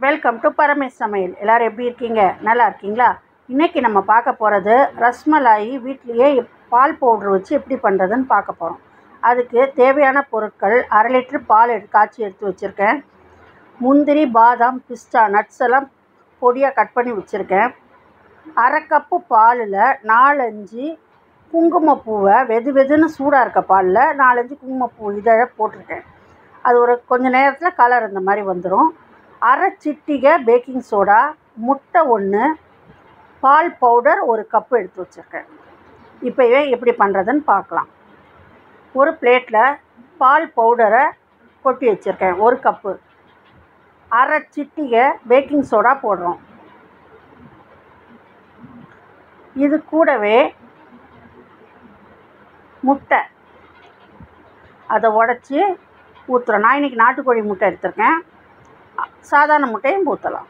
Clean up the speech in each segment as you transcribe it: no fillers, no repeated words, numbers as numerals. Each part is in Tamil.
வெல்கம் டு பரமேஷ் சமையல். எல்லோரும் எப்படி இருக்கீங்க? நல்லா இருக்கீங்களா? இன்றைக்கி நம்ம பார்க்க போகிறது ரஸ்மலாயி வீட்லேயே பால் பவுட்ரு வச்சு எப்படி பண்ணுறதுன்னு பார்க்க போகிறோம். அதுக்கு தேவையான பொருட்கள்: அரை லிட்டர் பால் காய்ச்சி எடுத்து வச்சுருக்கேன். முந்திரி, பாதாம், பிஸ்தா நட்ஸ் எல்லாம் பொடியாக கட் பண்ணி வச்சுருக்கேன். அரை கப்பு பாலில் 4-5 குங்குமப்பூவை வெதுன்னு சூடாக இருக்க பாலில் 4-5 குங்குமப்பூ இதழை போட்டிருக்கேன். அது ஒரு கொஞ்சம் நேரத்தில் கலர் இந்த மாதிரி வந்துடும். அரை சிட்டிகை பேக்கிங் சோடா, முட்டை 1, பால் பவுடர் 1 கப்பு எடுத்து வச்சுருக்கேன். இப்போவே எப்படி பண்ணுறதுன்னு பார்க்கலாம். ஒரு பிளேட்டில் பால் பவுடரை கொட்டி வச்சுருக்கேன் 1 கப்பு. அரை சிட்டிகை பேக்கிங் சோடா போடுறோம். இது கூடவே முட்டை அதை உடச்சி ஊற்றுறோம். நான் இன்றைக்கி நாட்டுக்கோழி முட்டை எடுத்திருக்கேன். சாதாரண முட்டையும் ஊற்றலாம்.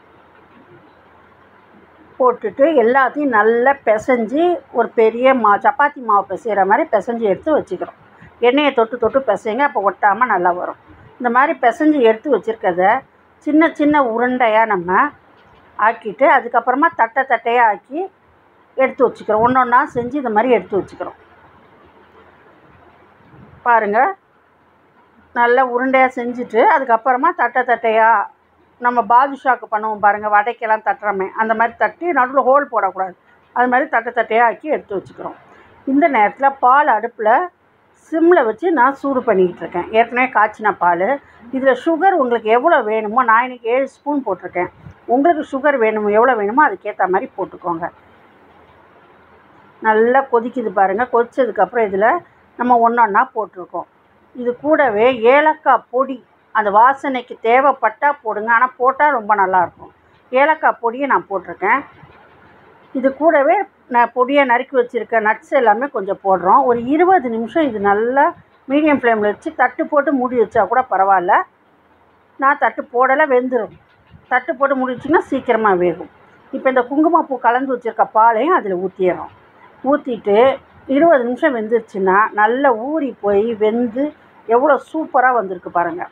போட்டுட்டு எல்லாத்தையும் நல்லா பிசைஞ்சு ஒரு பெரிய சப்பாத்தி மாவு பிசைகிற மாதிரி பிசைஞ்சு எடுத்து வச்சுக்கிறோம். எண்ணெயை தொட்டு பிசைங்க, அப்போ ஒட்டாமல் நல்லா வரும். இந்த மாதிரி பிசைஞ்சு எடுத்து வச்சுருக்கத சின்ன சின்ன உருண்டையாக நம்ம ஆக்கிட்டு அதுக்கப்புறமா தட்டையாக ஆக்கி எடுத்து வச்சுக்கிறோம். ஒன்று ஒன்றா செஞ்சு இந்த மாதிரி எடுத்து வச்சுக்கிறோம். பாருங்கள், நல்லா உருண்டையாக செஞ்சுட்டு அதுக்கப்புறமா தட்டையாக நம்ம பாதுஷாக்கு பண்ணுவோம் பாருங்கள், வடைக்கெல்லாம் தட்டுறோமே அந்த மாதிரி தட்டி நடுவில் ஹோல் போடக்கூடாது. அது மாதிரி தட்டையாக ஆக்கி எடுத்து வச்சுக்கிறோம். இந்த நேரத்தில் பால் அடுப்பில் சிம்மில் வச்சு நான் சூடு பண்ணிக்கிட்டு இருக்கேன். ஏற்கனவே காய்ச்சின பால். இதில் சுகர் உங்களுக்கு எவ்வளோ வேணுமோ, நான் இன்றைக்கி 7 ஸ்பூன் போட்டிருக்கேன். உங்களுக்கு சுகர் வேணுமோ எவ்வளோ வேணுமோ அதுக்கேற்ற மாதிரி போட்டுக்கோங்க. நல்லா கொதிக்குது பாருங்கள். கொதித்ததுக்கப்புறம் இதில் நம்ம ஒன்றா போட்டிருக்கோம். இது கூடவே ஏலக்காய் பொடி, அந்த வாசனைக்கு தேவைப்பட்டால் போடுங்க, ஆனால் போட்டால் ரொம்ப நல்லாயிருக்கும். ஏலக்காய் பொடியை நான் போட்டிருக்கேன். இது கூடவே நான் பொடியை நறுக்கி வச்சுருக்க நட்ஸ் எல்லாமே கொஞ்சம் போடுறோம். ஒரு 20 நிமிஷம் இது நல்லா மீடியம் ஃப்ளேமில் வச்சு தட்டு போட்டு மூடி வச்சா கூட பரவாயில்ல. நான் தட்டு போடலை, வெந்துடும். தட்டு போட்டு மூடி வச்சிங்கன்னா சீக்கிரமாக வேகும். இப்போ இந்த குங்குமப்பூ கலந்து வச்சுருக்க பாலையும் அதில் ஊற்றிடுறோம். ஊற்றிட்டு 20 நிமிஷம் வெந்துருச்சுன்னா நல்லா ஊறி போய் வெந்து எவ்வளோ சூப்பராக வந்திருக்கு பாருங்கள்.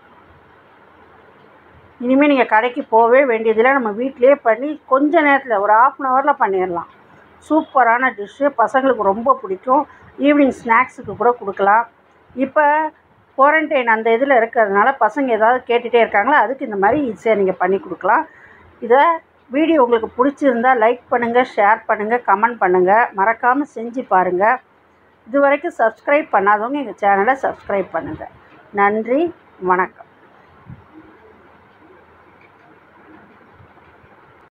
இனிமேல் நீங்கள் கடைக்கு போகவே வேண்டியதில்லை. நம்ம வீட்டிலே பண்ணி கொஞ்ச நேரத்தில் ஒரு 1/2 ஹவரில் பண்ணிடலாம். சூப்பரான டிஷ்ஷு, பசங்களுக்கு ரொம்ப பிடிக்கும். ஈவினிங் ஸ்நாக்ஸுக்கு கூட கொடுக்கலாம். இப்போ குவாரண்டைன் அந்த இதில் இருக்கிறதுனால பசங்க ஏதாவது கேட்டுகிட்டே இருக்காங்களா, அதுக்கு இந்த மாதிரி ஈஸியாக நீங்கள் பண்ணி கொடுக்கலாம். இதை வீடியோ உங்களுக்கு பிடிச்சிருந்தால் லைக் பண்ணுங்கள், ஷேர் பண்ணுங்கள், கமெண்ட் பண்ணுங்கள். மறக்காமல் செஞ்சு பாருங்கள். இது வரைக்கும் சப்ஸ்கிரைப் பண்ணாதவங்க எங்கள் சேனலை சப்ஸ்கிரைப் பண்ணுங்கள். நன்றி, வணக்கம்.